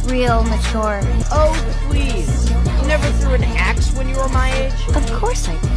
real mature. Oh, please. You never threw an axe when you were my age? Of course I did.